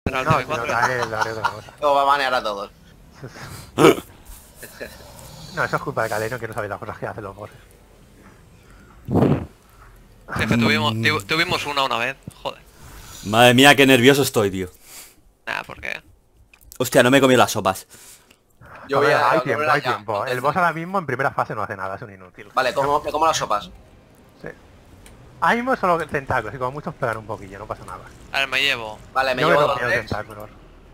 Era el No, si TV4. no cae, le haré otra cosa. Luego va a banear a todos. No, eso es culpa de Caleno, que no sabe las cosas que hacen los bosses. Si es que tuvimos una vez, joder. Madre mía, qué nervioso estoy, tío. Nada, ¿por qué? Hostia, no me he comido las sopas. Yo A voy ver, a... hay volver tiempo, allá. hay tiempo. El boss ahora mismo en primera fase no hace nada, es un inútil. Vale, me como las sopas. Sí. Ahora mismo solo tentáculos y como muchos pegan un poquillo, no pasa nada. A ver, me llevo Vale, me Yo llevo me dos comí los Rex. tentáculos.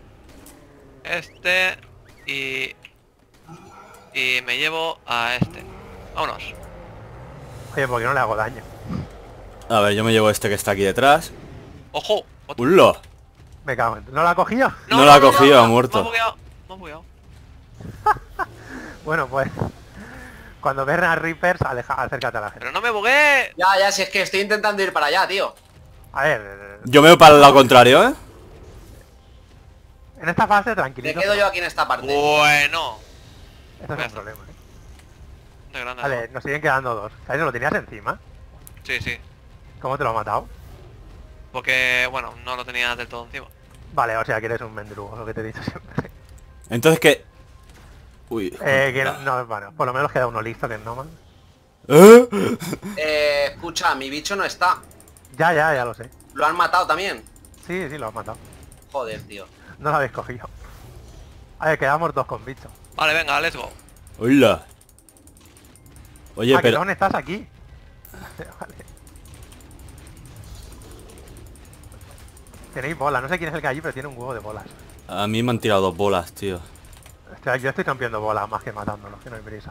este y me llevo a este. Vámonos. Oye, porque no le hago daño. A ver, yo me llevo este que está aquí detrás. ¡Ojo! Otro. ¡Ulo! Me cago en... ¿No la ha cogido? No la ha cogido, ha muerto. Me ha bugueado. Me ha bugueado. Bueno, pues... Cuando ven a Reapers, acércate a la gente. Pero no me bugué. Ya, si es que estoy intentando ir para allá, tío. A ver... Yo me voy para el lado contrario, ¿eh? En esta fase, Me tranquilito. quedo yo aquí en esta parte. Bueno. Eso es un problema. De grande. Vale, nos siguen quedando dos. ¿Sabes? ¿Lo tenías encima? Sí, sí. ¿Cómo te lo ha matado? Porque, bueno, no lo tenía del todo encima. Vale, o sea que eres un mendrugo, lo que te he dicho siempre. Entonces, ¿qué? Uy. Que no, bueno, por lo menos queda uno listo que es Noman. Escucha, mi bicho no está. Ya lo sé. Lo han matado también. Sí, lo has matado. Joder, tío. No lo habéis cogido. A ver, quedamos dos con bicho. Vale, venga, let's go. Hola. Oye, ¿Que pero... dónde estás aquí? Vale. Tenéis bolas, no sé quién es el que hay allí, pero tiene un huevo de bolas. A mí me han tirado 2 bolas, tío. Yo estoy rompiendo bolas más que matándolos, que no hay prisa.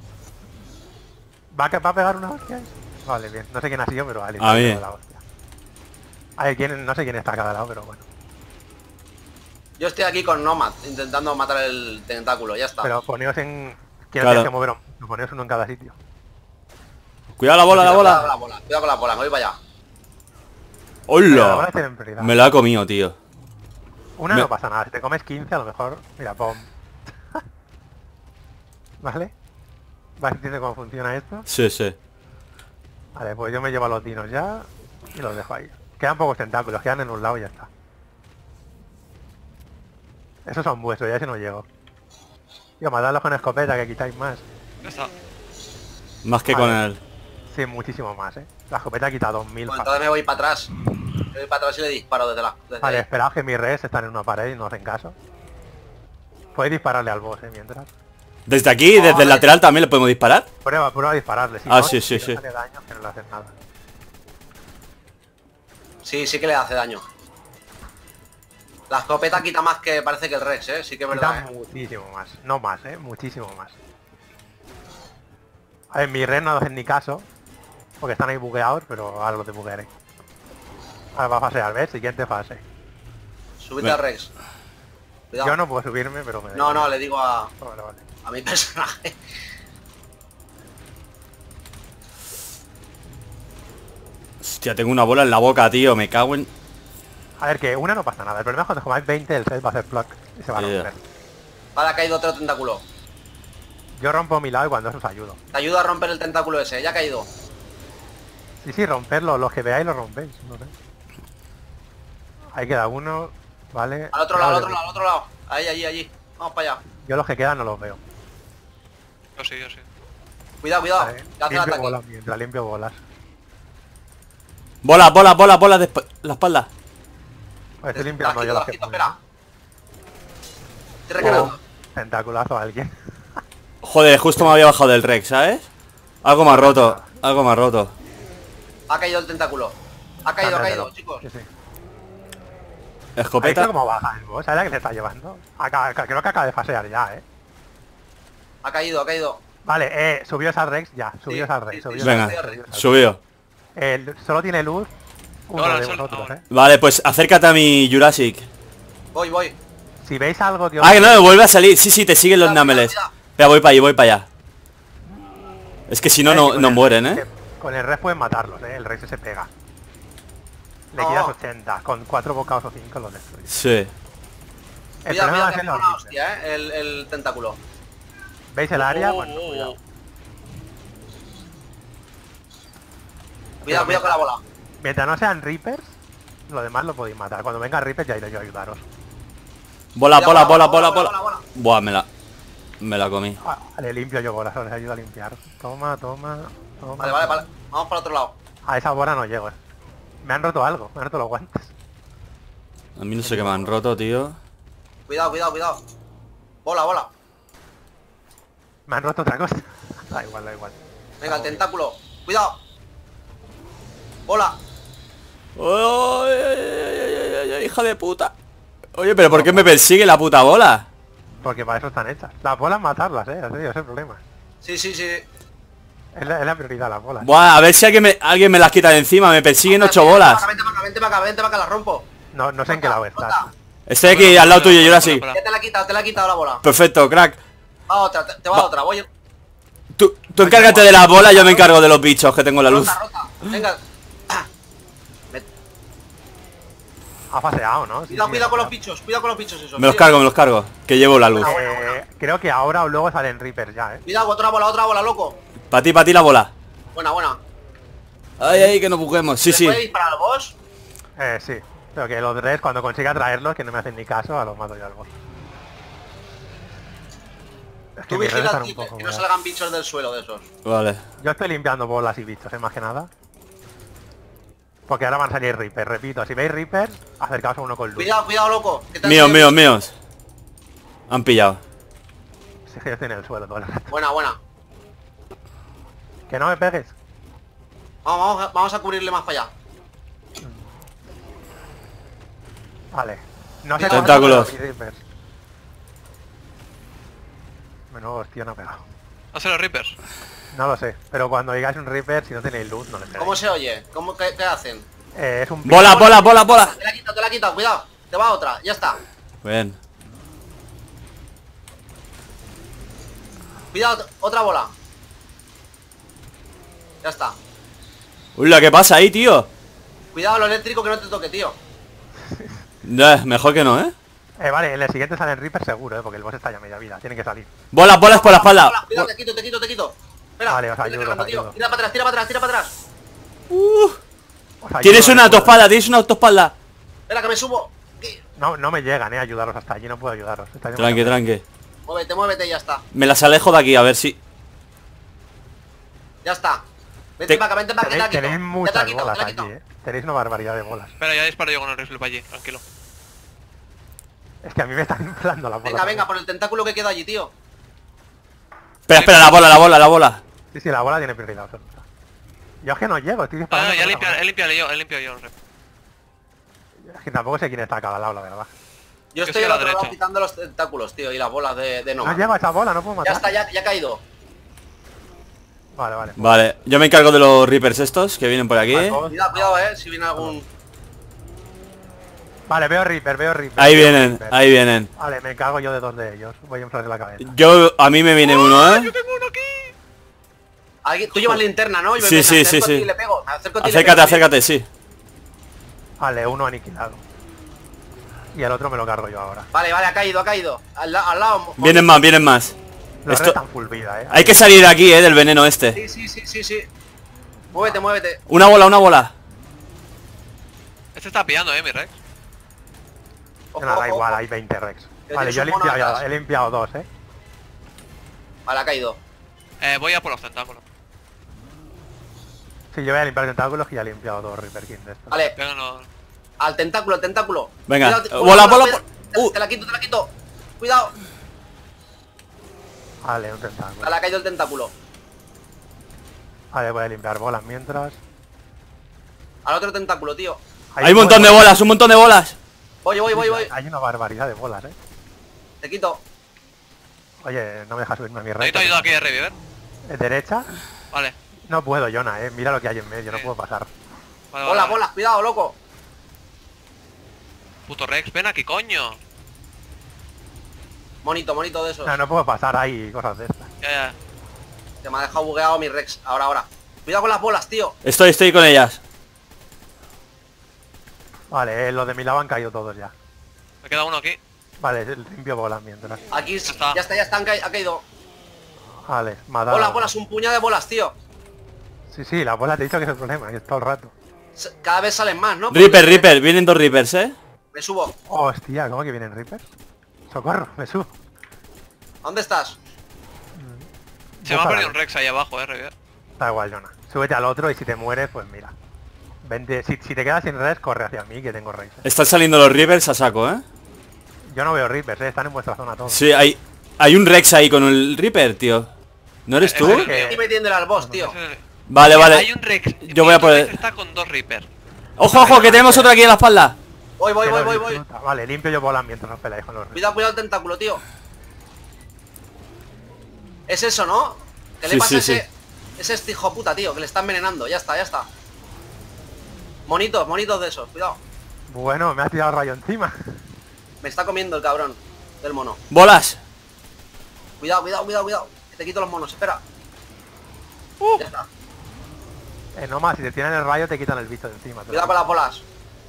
¿Va a pegar una hostia? Vale, bien. No sé quién ha sido, pero vale. A mí. La hostia. A ver, no sé quién está a cada lado, pero bueno. Yo estoy aquí con Nomad, intentando matar el tentáculo, ya está. Pero poneos en... Quiero Claro. decir que moveros. Poneos uno en cada sitio. Cuidado la bola, la Cuidado con bola. la bola, cuidado con la bola, me voy para allá. Pero la bola ¡Hola! tiene prioridad. Me la ha comido, tío. Una me- no pasa nada. Si te comes 15, a lo mejor... Mira, pum. ¿Vale? ¿Vas entiendes cómo funciona esto? Sí, sí. Vale, pues yo me llevo a los dinos ya y los dejo ahí. Quedan pocos tentáculos, quedan en un lado y ya está. Esos son vuestros, ya ese no llego. Tío, matadlos con escopeta, que quitáis más. Ya está. Más que Vale. con el... Sí, muchísimo más, La escopeta quita 2000. Pues entonces me voy para atrás. Me voy para atrás y le disparo desde Vale, ahí. esperad que mis redes están en una pared y no hacen caso. Podéis dispararle al boss, mientras. Desde aquí, desde el Vale. lateral también le podemos disparar. Prueba a dispararle. Si Ah, no, sí, si sí. no hace daño, que no le hacen nada. Sí que le hace daño. La escopeta quita más que parece que el Rex, sí que es Quita verdad, muchísimo más. No más, muchísimo más. A ver, mis redes no hacen ni caso. Porque están ahí bugueados, pero ahora los desbuguearé. Ahora va a fasear, ¿ves? Siguiente fase. Súbete al Rex. Cuidado. Yo no puedo subirme, pero me... No, le digo a Vale. mi personaje. Hostia, tengo una bola en la boca, tío. Me cago en... A ver, que una no pasa nada. El problema es cuando comáis 20, el set va a hacer pluck y se va a Yeah. romper. Vale, ha caído otro tentáculo. Yo rompo mi lado y cuando eso os ayudo. Te ayudo a romper el tentáculo ese, ya ha caído. Sí, romperlo, los que veáis lo rompéis, no sé. Ahí queda uno, ¿vale? Al otro lado, al otro lado. Ahí, allí. Vamos para allá. Yo los que quedan no los veo. Yo sí, yo sí. Cuidado, Vale, que hace el limpio ataque. bolas mientras limpio bolas. Bola, bola, bola, bola de la espalda. Pues estoy limpiando yo Las los que quito, puedo. espera. Estoy recargando. Tentáculazo a alguien. Joder, justo me había bajado del Rex, ¿sabes? Algo más roto, algo más roto. Ha caído el tentáculo. Ha caído, chicos. Sí, sí. ¿Has Escopeta. visto cómo baja el boss? ¿Sabes la que se está llevando? Creo que acaba de fasear ya, Ha caído. Vale, subíos al Rex ya, subíos Sí, al Rex. sí, subíos sí, Venga, al Rex, sí, subíos al Rex. subió. Solo tiene luz uno No, de solo- vosotros, ahora. Vale, pues acércate a mi Jurassic. Voy. Si veis algo que os... Ah, que no, me vuelve a salir. Sí, te siguen los Mira, námeles. mira. Espera, voy para allá. Es que si no, no mueren, ¿eh? Con el Rex pueden matarlos, el Rex se pega. Le No. quitas 80, con 4 bocados o 5 los destruyes. Sí. El Cuidado, problema va a que ser me los una Reapers. hostia, el tentáculo. ¿Veis el área? Oh, Bueno, oh, cuidado. oh. Cuidado con la bola. Mientras no sean Reapers, Lo demás lo podéis matar. Cuando venga Reaper ya iré yo a ayudaros. Bola, bola, bola, bola, bola, bola. bola. Buah, me la comí. Ah, le limpio yo bolas, les ayudo a limpiar. Toma, toma, toma. Vale, vale, vale. Vamos para el otro lado. A esa bola no llego. Me han roto algo, me han roto los guantes. A mí no sé qué me han roto, tío. Cuidado, cuidado, cuidado. Bola, bola. Me han roto otra cosa. Da igual, da igual. Venga, el tentáculo. Cuidado. Bola. ¡Ay, ay, ay, ay, hija de puta! Oye, pero ¿por qué me persigue la puta bola? Porque para eso están hechas. Las bolas matarlas, en serio, ese es el problema. Sí, sí, sí. Es la prioridad, las bolas. Buah, a ver si alguien me las quita de encima. Me persiguen 8 bolas. Vente para acá, vente para acá, vente para acá, la rompo. No sé en qué lado estás. Estoy aquí al lado tuyo, yo ahora sí. Ya te la he quitado la bola. Perfecto, crack. Va otra, te va otra, voy. Tú encárgate de las bolas, yo me encargo de los bichos que tengo en la luz. Rota, rota. Venga. Ha faseado, ¿no? Sí, Cuidado, sí, cuidado con los ha bichos, cuidado con los bichos esos. Me los cargo, que llevo la luz. creo que ahora o luego salen Reapers ya, Cuidado, otra bola, loco. Pa' ti la bola. Buena, buena. Ay, ay, que no buguemos. Sí, ¿Se sí. puede disparar al boss? Sí. Pero que los Dreads, cuando consiga traerlos, que no me hacen ni caso, a los mato yo al boss. Es que Tú mis redes vigila están un que poco no mal. salgan bichos del suelo de esos. Vale. Yo estoy limpiando bolas y bichos, más que nada. Porque ahora van a salir Reapers, repito. Si veis Reapers, acercaos a uno con luz. Cuidado, cuidado, loco. Que te Míos, míos, míos. Han pillado. Si es que yo estoy en el suelo todo el rato. Buena, buena. Que no me pegues. Vamos a cubrirle más para allá. Vale. No sé Tentáculos. cómo Reapers. Menudo hostia, no ha pegado. Hacer los Reapers. No lo sé, pero cuando digáis un Reaper, si no tenéis luz, no le pegáis. ¿Cómo se oye? ¿Qué hacen? Es un... Bola, bola, bola, bola. Te la he quitado, cuidado. Te va otra, ya está. Bien. Cuidado, otra bola. Ya está. Uy, ¿qué pasa ahí, tío? Cuidado lo eléctrico que no te toque, tío. Mejor que no, ¿eh? Vale, en el siguiente salen Reapers seguro, porque el boss está ya media vida, tiene que salir. Bolas, bolas por la espalda. Bola, cuidado, te quito. Espera, Vale, os vete ayudo, cargando, os tío. ayudo. Tira para atrás, tira para atrás. Os ayudo, Tienes una recuerdo. autoespalda, tienes una autoespalda. Espera, que me subo. ¿Qué? No me llegan, ayudaros hasta allí, no puedo ayudaros. Está Tranqui, demasiado- tranqui. Muévete y ya está. Me las alejo de aquí, a ver si... Ya está. Vente Te- para acá, que te la Tenéis, quito. tenéis Ya muchas te la quito, bolas te la aquí, quito. Tenéis una barbaridad de bolas. Espera, ya disparo yo con el rifle para allí, tranquilo. Es que a mí me están inflando las bolas. Venga, por el tentáculo que queda allí, tío. Espera, la bola. Sí, la bola tiene prioridad absoluta. Yo es que no llego, estoy No, disparando. no, ya con la he limpiado yo el rep. bola. Es que tampoco sé quién está a cada lado, la verdad. Yo Yo estoy estoy a al la otro lado derecha. quitando los tentáculos, tío, y las bolas de No Noma. llego a esa bola, no puedo Ya matar. está, ya ha caído. Vale. Vale, yo me encargo de los Reapers estos que vienen por aquí. Vale, Cuidado, si viene algún... Vale, veo Reaper. Ahí veo vienen, Reaper. ahí vienen. Vale, me encargo yo de dos de ellos. Voy a inflarle la cabeza. A mí me viene uno, ¿eh? Tú llevas linterna, ¿no? Yo Sí, me sí, acerco sí, a ti sí. y le pego. Me acerco a ti y le pego. Acércate, sí. Vale, uno aniquilado. Y el otro me lo cargo yo ahora. Vale, ha caído. Al lado. Vienen más. Los Esto- restan full vida, Hay que salir de aquí, del veneno este. Sí. Muévete. Una bola. Este está pillando, mi Rex. Ojo, Nada, da ojo, igual, ojo. hay 20 Rex. Que Vale, tienes yo un mono atrás. he limpiado dos, Vale, ha caído. Voy a por los tentáculos. Sí, yo voy a limpiar tentáculos y ya he limpiado dos Reaper King de estos. Vale, Venga, no. al tentáculo. Venga, Cuidado, bola. cuidado. Te la quito. Cuidado. Vale, un tentáculo. Vale, ha caído el tentáculo. Vale, voy a limpiar bolas mientras. Al otro tentáculo, tío. Hay un montón de bolas, Voy. Hay una barbaridad de bolas, Te quito. Oye, no me deja subirme a mi Rex. Necesito ayuda aquí de reviver. Derecha. Vale. No puedo, Jonah, mira lo que hay en medio, no Sí. puedo pasar. Vale, Bola, vale. cuidado, loco. Puto Rex, ven aquí, coño. Monito de esos. No puedo pasar ahí, cosas de estas. Ya. Se me ha dejado bugueado mi Rex. Ahora. Cuidado con las bolas, tío. Estoy con ellas. Vale, los de mi lado han caído todos ya. Me queda uno aquí. Vale, limpio bolas mientras. Aquí está. ya está, ha caído. Vale, me ha dado. Bolas, un puñado de bolas, tío. Sí, la bola te he dicho que es el problema, que es todo el rato. Cada vez salen más, ¿no? Reaper, Reaper, vienen dos Reapers, Me subo. Hostia, ¿cómo que vienen Reapers? Socorro, me subo. ¿Dónde estás? Se me ha perdido un Rex ahí abajo, River. Da igual, Jonah. Súbete al otro y si te mueres, pues mira. Vente, si te quedas sin res, corre hacia mí, que tengo raíces. Están saliendo los Reapers a saco, Yo no veo Reapers, están en vuestra zona todos. Sí, hay un Rex ahí con el Reaper, tío. ¿No eres tú? Estoy metiéndole al boss, tío. Vale, vale. Hay un Rex. Yo voy a poder... Rex está con 2 Reaper. ¡Ojo, ojo! Que tenemos otro aquí en la espalda. Voy. Vale, limpio yo bolas mientras os peleáis con los Reapers. Cuidado el tentáculo, tío. Es eso, ¿no? ¿Qué le Sí, pasa sí, a ese hijo puta, tío? Que le está envenenando. Ya está. Monitos de esos, cuidado. Bueno, me ha tirado el rayo encima. Me está comiendo el cabrón del mono. ¡Bolas! Cuidado. Que te quito los monos, espera. Ya está. No más, si te tiran el rayo te quitan el bicho de encima. Cuidado con las bolas.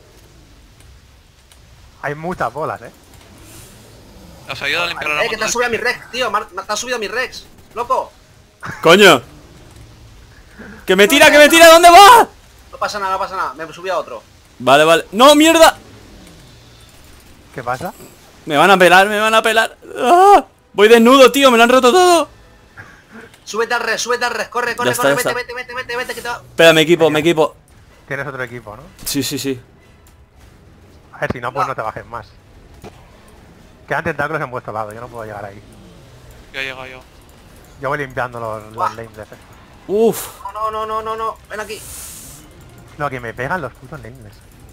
Hay muchas bolas, Os ayuda a limpiar la Que te has subido a mi Rex, tío. Te has subido a mi Rex. Loco. ¡Coño! ¡Que me tira, que me tira! ¿Dónde va? No pasa nada. Me subí a otro. Vale, vale. ¡No, mierda! ¿Qué pasa? Me van a pelar, ¡Ah! Voy desnudo, tío, me lo han roto todo. Súbete al res. Corre, Ya está, ya está. vete, que te va. Espera, me equipo. Tienes otro equipo, ¿no? Sí. A ver, si no, pues no te bajes más. Quedan tentáculos en vuestro lado, yo no puedo llegar ahí. Ya he llegado yo. Yo voy limpiando los lanes de ese. Uf. No. Ven aquí. Lo que me pegan los putos lanes.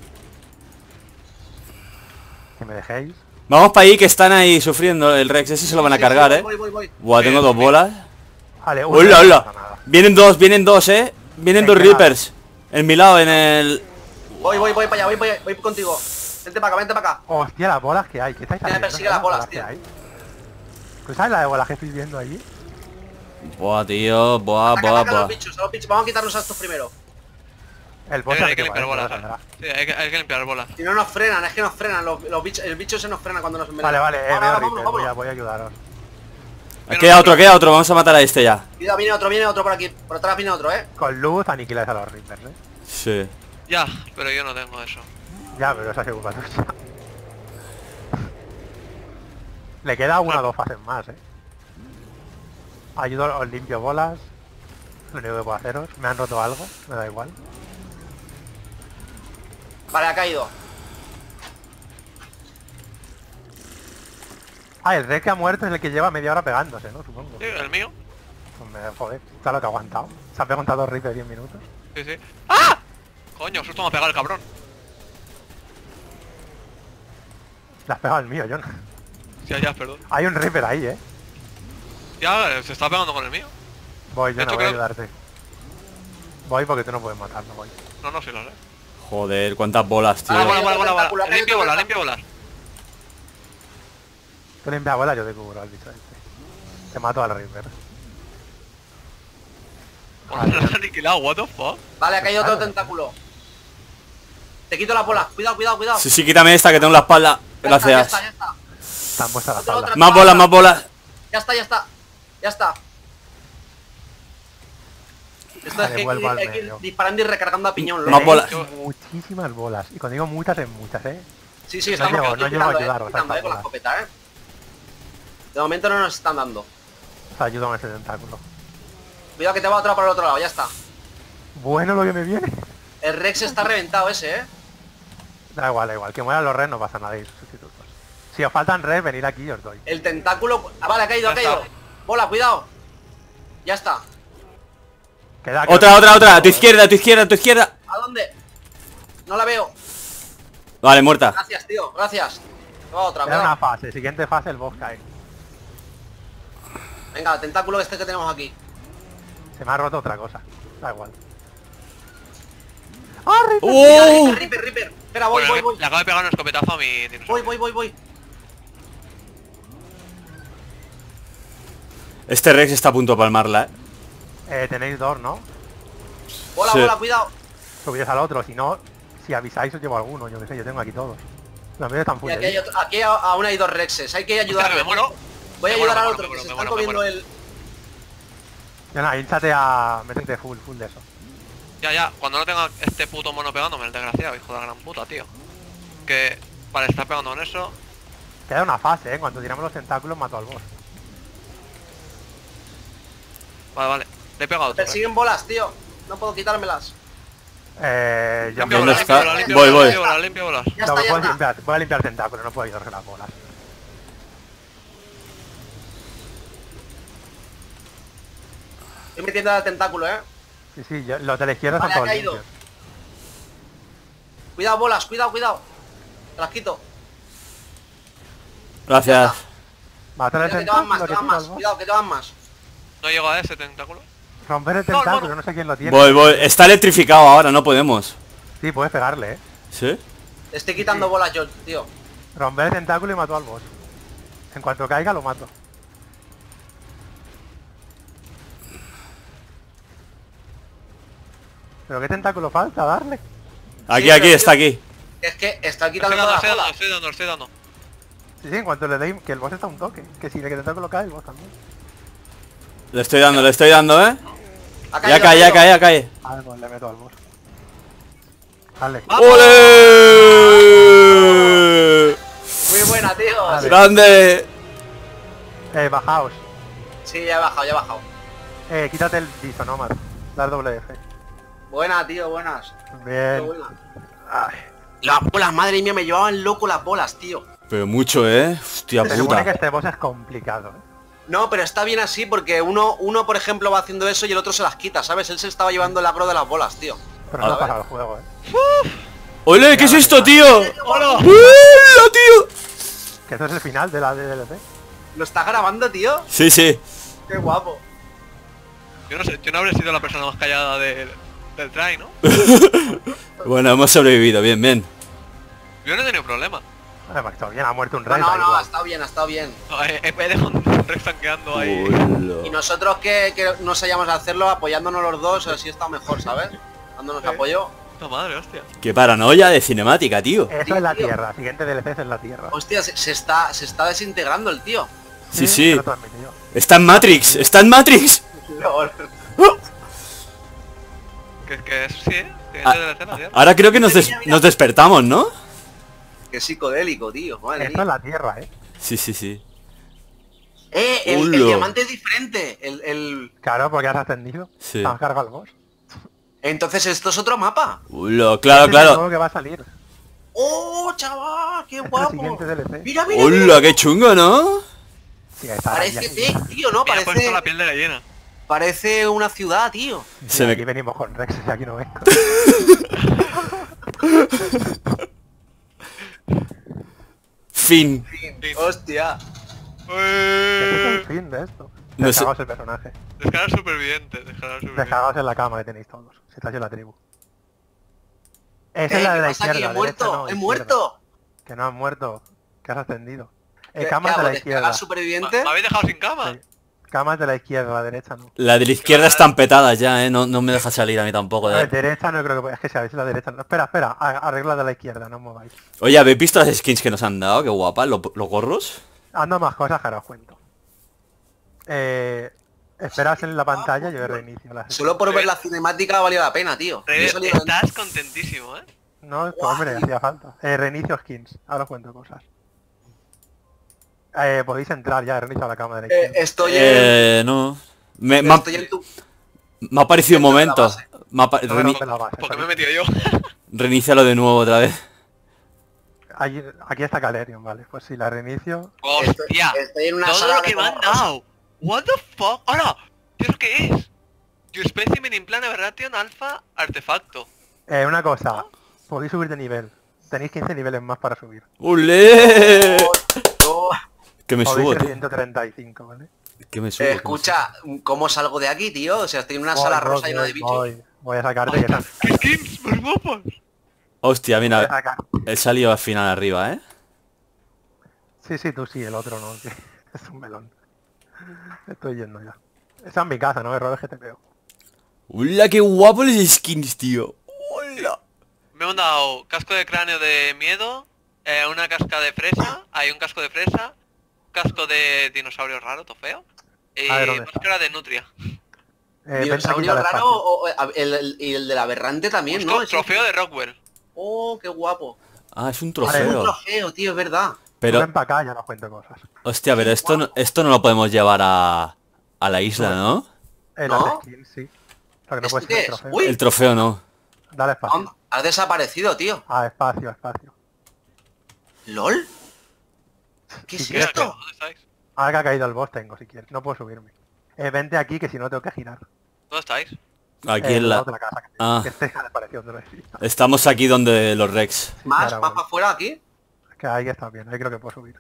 Que me dejéis. Vamos para ahí, que están ahí sufriendo el Rex. Ese se lo van a cargar, Voy. Buah, tengo dos bolas. Vale, ¡Hola, no hola! pasa nada. Vienen dos, Vienen dos Venga. Reapers. En mi lado, en el... Voy para allá, voy contigo. Vente para acá. Hostia, las bolas que hay. ¿Qué estáis Me haciendo? persigue las bolas, que tío. hay? ¿Tú sabes la de bolas que estoy viendo allí? Buah, tío, buah. Ataca a los bichos. Vamos a quitarnos a estos primero. El boss Hay al que que limpiar parece, bolas. no saldrá. Sí, hay que limpiar bolas. Si no nos frenan, es que nos frenan. Los bichos, el bicho se nos frena cuando nos envenena. Vale, Ahora, veo vámonos, Reaper, vámonos. voy a ayudaros. Queda otro. Vamos a matar a este ya. Cuidado, viene otro por aquí. Por atrás viene otro, Con luz aniquiláis a los Reapers, Sí. Ya, pero yo no tengo eso. Ya, pero esa se ocupa tuya. Le queda una o dos fases más, Ayudo, os limpio bolas. Lo único que puedo haceros. Me han roto algo, me da igual. Vale, ha caído. Ah, el Rex que ha muerto es el que lleva media hora pegándose, ¿no? Supongo. Sí, el mío. Pues joder, está lo que ha aguantado. Se ha pegado dos Reapers 10 minutos. Sí. ¡Ah! Coño, susto me ha pegado el cabrón. Le has pegado el mío, John. Ya, perdón. Hay un Reaper ahí, Ya, se está pegando con el mío. Voy, De John, hecho, voy a creo- ayudarte. Voy porque tú no puedes matarlo, voy. No, sí lo sé. Joder, cuántas bolas, tío. Ah, Bola. Limpia bola. Tú limpia bola, yo te cubro al bicho este. Te mato al Reaper. Lo has aniquilado, what the fuck. Vale, ha caído otro tentáculo. Te quito las bolas. Cuidado. Sí, quítame esta que tengo en la espalda. Gracias. Ya está. Están puestas la Otra, espalda. otra. Más bolas. Ya está. Esto Vale, es que vuelvo al hay que ir medio. disparando y recargando a piñón. Más loco. bolas. Muchísimas bolas. Y cuando digo muchas, es muchas, Sí, No estamos llego a tirando, ayudaros a tirando, estas con la bolas. escopeta, De momento no nos están dando. O sea, ayudo a ese tentáculo. Cuidado que te va otra por el otro lado, ya está. Bueno, lo que me viene. El Rex está reventado ese, Da igual. Que mueran los res no pasa nada, hay sustitutos. Si os faltan res, venid aquí y os doy. El tentáculo... Ah, vale, ha caído. Ya está. Bola, cuidado. Ya está. Queda Otra. A tu izquierda. ¿A dónde? No la veo. Vale, muerta. Gracias, tío, gracias. Va otra, Queda una cuidado. fase. Siguiente fase, el boss cae. Venga, el tentáculo este que tenemos aquí. Se me ha roto otra cosa. Da igual. Reaper. Espera, voy. Le acabo de pegar un escopetazo a mi dinosaurio. Voy. Este Rex está a punto de palmarla, Tenéis dos, ¿no? Bola, Sí. cuidado. Subís al otro, si no, si avisáis os llevo alguno, yo qué sé, yo tengo aquí todos. Los míos están Y full. aquí, aquí aún hay dos Rexes, hay que Hostia, ayudarle. me muero. Voy a Me ayudar muero, al me otro, muero, que se me están muero, me comiendo muero. el... Ya nada, hinchate a meterte full de eso. Ya, cuando no tenga este puto mono pegándome, el desgraciado, hijo de la gran puta, tío. Que para estar pegando con eso... Queda una fase, ¿eh? Cuando tiramos los tentáculos mato al boss. Vale. Le he pegado otro. Persiguen bolas, tío. No puedo quitármelas. Yo Limpia ¿Dónde bolas, está? limpia Voy, bolas, voy. limpia bolas, limpia bolas. Ya no, está, ya voy, a está. limpiar, voy a limpiar tentáculos, no puedo ayudar las bolas. Estoy metiendo el tentáculo, Sí, los de la izquierda Vale, son ha todos caído. limpios. Cuidado, bolas, cuidado. Te las quito. Gracias. Matar el Cuidado, que te van más, tentáculo, te que van tira al más. boss. Cuidado, que te van más. No llego a ese tentáculo. Romper el No, tentáculo, hermano. no sé quién lo tiene. Voy. Está electrificado ahora, no podemos. Sí, puedes pegarle, ¿eh? ¿Sí? Te estoy quitando bolas yo, tío. Romper el tentáculo y mato al boss. En cuanto caiga lo mato. ¿Pero qué tentáculo falta darle? Aquí, Sí, aquí, pero, está tío, aquí. Es que está Estoy quitando dando, todas las estoy bolas. dando, estoy dando. Sí, en cuanto le deis, que el boss está a un toque. Que si el tentáculo cae, el boss también. Le estoy dando, ¿eh? Ha Ya caído, cae, ha caído. ya cae. Ah, pues le meto al boss. Dale. ¡Ole! Muy buena, tío. Vale. ¡Grande! Bajaos. Sí, ya he bajado, ya he bajado. Quítate el disonómar. Dar doble F. Buena, tío, buenas. Qué Bien. buena. Ay. Las bolas, madre mía, me llevaban loco las bolas, tío. Pero mucho, ¿eh? Hostia Se supone que puta. este boss es complicado, ¿eh? No, pero está bien así porque uno, por ejemplo, va haciendo eso y el otro se las quita, ¿sabes? Él se estaba llevando el agro de las bolas, tío. Pero A no ha ver. pasado el juego, ¿eh? ¡Ole! ¿Qué es esto, tío? ¡Hola! ¡Hola, tío! Que esto es el final de la DLC. ¿Lo está grabando, tío? Sí, sí. Qué guapo. Yo no sé, yo no habré sido la persona más callada del try, ¿no? Bueno, hemos sobrevivido, bien. Yo no he tenido problema. Además, todavía ha muerto un No, rey. no, da no, igual. ha estado bien, ha estado bien. No, he dejado un Rex tanqueando ahí. Y Hola. nosotros que no sabíamos hacerlo, apoyándonos los dos, así está mejor, ¿sabes? Dándonos Sí. apoyo. Puta madre, hostia. Qué paranoia de cinemática, tío. Eso es la Tío. Tierra. Siguiente DLC es la Tierra. Hostia, se está desintegrando el tío. Sí. te lo transmití yo. Está en Matrix, está en Matrix. Que eso sí, ¿eh? Ah, Siguiente de la escena, tío. Ahora creo que nos despertamos, ¿no? Qué psicodélico, tío. Madre Esto es mía. la Tierra, ¿eh? Sí. El Hola. diamante es diferente. Claro, porque has ascendido. Sí. Has cargado el boss. Entonces esto es otro mapa. Hola, Este es el claro. juego que va a salir. ¡Oh, chaval! ¡Qué Es el guapo! siguiente DLC. Mira, mira, Hola, mira. qué chungo, ¿no? Sí, está Parece ahí. tech, tío, ¿no? Me ha puesto la Parece, piel de gallina. parece una ciudad, tío. Sí, Se me- aquí venimos con Rex y aquí no vengo. Fin. Hostia. Este es el fin de esto. No sé. Descargaos el personaje. Descargar superviviente, descargar superviviente. Descargaos en la cama que tenéis todos. Si estáis en la tribu. Esa es ¿Qué la de la pasa aquí? izquierda. ¡He muerto! derecha no, ¡He izquierda. muerto! Que no has muerto. Que has ascendido. ¿Qué Camas de hago? la ¿Descargar izquierda. superviviente? ¿Me habéis dejado sin cama? Sí. Camas de la izquierda, la derecha no. La de la izquierda están petadas ya, ¿eh? No me deja salir a mí tampoco. A ver, derecha no creo que... Es que si habéis la derecha... No, espera, arregla de la izquierda, no os mováis. Oye, ¿habéis visto las skins que nos han dado? Qué guapas, los gorros. Ando más cosas que ahora os cuento. Esperaos en la pantalla y yo reinicio las... Solo por ver la cinemática valió la pena, tío. Yo Rey, salí- estás contentísimo, ¿eh? No, esto, hombre, hacía falta. Reinicio skins. Ahora os cuento cosas. Podéis entrar ya, he reiniciado la cámara de la izquierda. No. Me ha estoy en tu... parecido un dentro de la momento. base. No me rompe la base, Porque me he ¿sabes? metido yo. Reinícialo de nuevo otra vez. Aquí está Calerion, vale. Pues si la reinicio... Hostia. Estoy en una Todo sala lo de que me han color rosa. dado. What the fuck. Ahora, ¿qué es lo que es? Your specimen in plan aberration alpha artefacto. Una cosa. Podéis subir de nivel. Tenéis 15 niveles más para subir. ¡Ule! Oh, Que me Podéis subo, ser tío. 135, ¿vale? Que me subo. que me escucha, ¿cómo salgo de aquí, tío? O sea, estoy en una sala rosa llena de bichos. Voy a sacarte que están... ¡Qué skins más guapas! subo. Hostia, Voy a mira. sacar. He salido al final arriba, ¿eh? Sí, tú sí, el otro no. Que es un melón. Estoy yendo ya. Esa es mi casa, no me robes que te veo. ¡Hola, qué guapo los skins, tío! ¡Hola! Me han dado casco de cráneo de miedo, una casca de fresa, hay un casco de fresa, casco de dinosaurio raro, todo feo, y A ver, ¿dónde está? máscara de nutria. vente aquí, Dinosaurio dale raro espacio. y el del aberrante también, Justo ¿no? Ese- trofeo de Rockwell. Oh, qué guapo. Ah, es un Un trofeo. trofeo, tío, es verdad. Pero, Ven para acá, ya nos cuento cosas. hostia, pero esto no lo podemos llevar a la isla, ¿no? ¿No? Las skins, sí. Lo que no ¿Esto puede ser qué el es? trofeo. Uy, El trofeo no. Dale espacio. ¿dónde? Has desaparecido, tío. Ah, espacio, espacio. ¿LOL? ¿Qué es Sí, Mira, esto? ¿dónde estáis? Ahora que ha caído el boss tengo, si quieres. No puedo subirme. Vente aquí, que si no tengo que girar. ¿Dónde estáis? Aquí en Al la... lado de la casa. Ah. Que este ha desaparecido donde lo he visto. Estamos aquí donde los Rex. ¿Más? claro, ¿Más bueno. para afuera aquí? Que ahí está bien, ahí creo que puedo subir.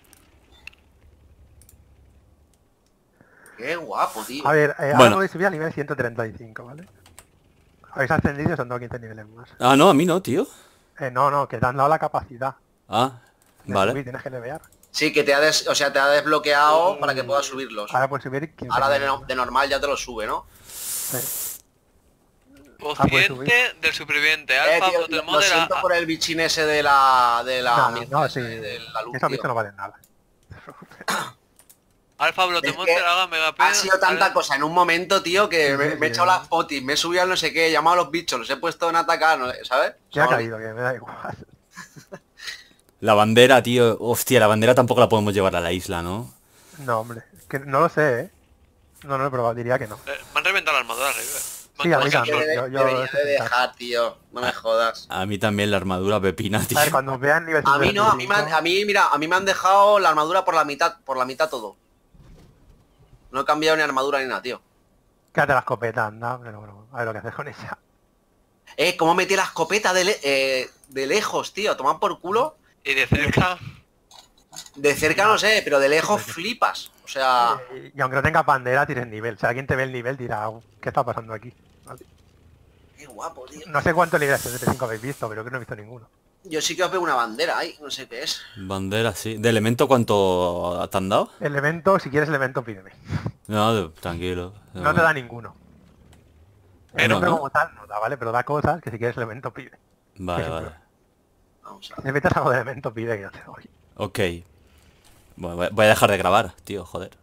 Qué guapo, tío. A ver, ahora Bueno. podéis subir al nivel 135, ¿vale? Habéis ascendido y son 15 niveles más. Ah, no, a mí no, tío. No, que te han dado la capacidad Ah, de vale. subir, tienes que levear. Sí, que te ha, o sea, te ha desbloqueado para que puedas subirlos. Ahora puedes subir 15 Ahora niveles. de normal ya te lo sube, ¿no? Sí. puedes Cociente del superviviente. Alfa, Tío, Blood lo Model, siento A- por el bichín ese de la... No, sí. de la luz, Esos tío. bichos no valen nada. Alfa, Blood Es que Monster, Haga, Mega P. Ha sido tanta cosa en un momento, tío, que me he echado las potis, me he subido al no sé qué, he llamado a los bichos, los he puesto en atacar, ¿sabes? Ya ha Son- caído, que me da igual. La bandera, tío. Hostia, la bandera tampoco la podemos llevar a la isla, ¿no? No, hombre. Que no lo sé, ¿eh? No lo he probado, diría que no. Me han reventado la armadura, River. Sí, a mí Que también. debería de dejar, tío, no me jodas. A mí también la armadura pepina, tío. A ver, cuando vean nivel A mí no, 135, mira, a mí me han dejado la armadura por la mitad todo. No he cambiado ni armadura ni nada, tío. quédate la escopeta, anda. Pero bueno, a ver lo que haces con ella. Cómo metí la escopeta de lejos, tío, toman por culo. Y de cerca. De cerca no sé, pero de lejos flipas. O sea, Y aunque no tengas bandera, tienes nivel. Si alguien te ve el nivel dirá, ¿qué está pasando aquí? Vale. qué guapo, tío. No sé cuántos niveles de 75 habéis visto, pero que no he visto ninguno. Yo sí que os veo una bandera ahí, no sé qué es. Bandera, sí. ¿De elemento cuánto te han dado? Elemento, si quieres elemento, pídeme. No, tranquilo. No te da ninguno. El Pero, nombre ¿no? como tal no da, ¿vale? Pero da cosas que si quieres elemento pide. Vale, Sí, vale. Vamos a Si ver. metes algo de elemento pide que yo te doy. Ok. Bueno, voy a dejar de grabar, tío, joder.